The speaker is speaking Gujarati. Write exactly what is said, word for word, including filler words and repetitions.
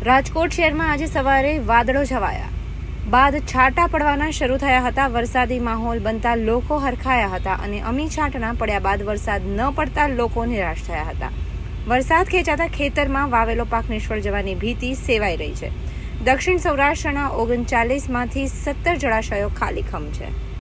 રાજકોટ શહેરમાં આજે સવારે વાદળો છવાયા બાદ છાંટા પડવાના શરૂ થયા હતા। વરસાદી માહોલ બનતા લોકો હરખાયા હતા અને અમી છાંટણા પડ્યા બાદ વરસાદ ન પડતા લોકો નિરાશ થયા હતા। વરસાદ ખેંચાતા ખેતરમાં વાવેલો પાક નિષ્ફળ જવાની ભીતિ સેવાઈ રહી છે। દક્ષિણ સૌરાષ્ટ્રના ઓગણચાલીસમાંથી સત્તર જળાશયો ખાલીખમ છે।